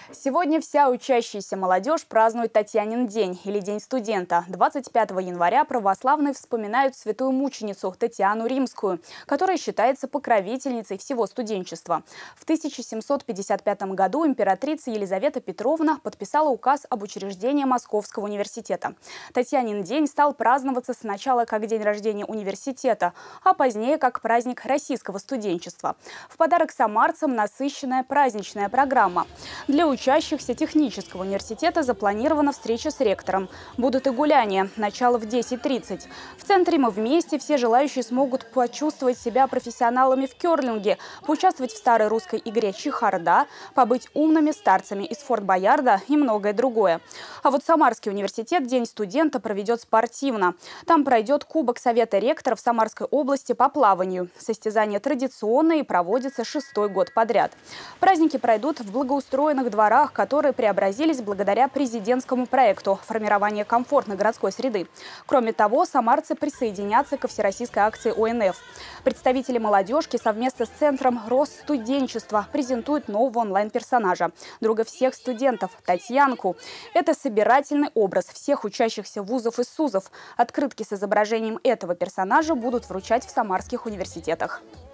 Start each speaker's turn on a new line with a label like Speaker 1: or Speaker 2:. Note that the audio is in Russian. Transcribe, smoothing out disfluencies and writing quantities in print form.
Speaker 1: Сегодня вся учащаяся молодежь празднует Татьянин день или День студента. 25 января православные вспоминают святую мученицу Татьяну Римскую, которая считается покровительницей всего студенчества. В 1755 году императрица Елизавета Петровна подписала указ об учреждении Московского университета. Татьянин день стал праздноваться сначала как день рождения университета, а позднее как праздник российского студенчества. В подарок самарцам насыщенная праздничная программа. Для учащихся технического университета запланирована встреча с ректором. Будут и гуляния. Начало в 10:30. В центре «Мы вместе» все желающие смогут почувствовать себя профессионалами в керлинге, поучаствовать в старой русской игре «Чехарда», побыть умными старцами из Форт Боярда и многое другое. А вот Самарский университет День студента проведет спортивно. Там пройдет Кубок Совета ректоров Самарской области по плаванию. Состязания традиционные и проводятся 6-й год подряд. Праздники пройдут в благоустроенных дворах, которые преобразились благодаря президентскому проекту формирования комфортной городской среды. Кроме того, самарцы присоединятся ко всероссийской акции ОНФ. Представители молодежки совместно с Центром Росстуденчества презентуют нового онлайн-персонажа, друга всех студентов – Татьянку. Это собирательный образ всех учащихся вузов и СУЗов. Открытки с изображением этого персонажа будут вручать в самарских университетах.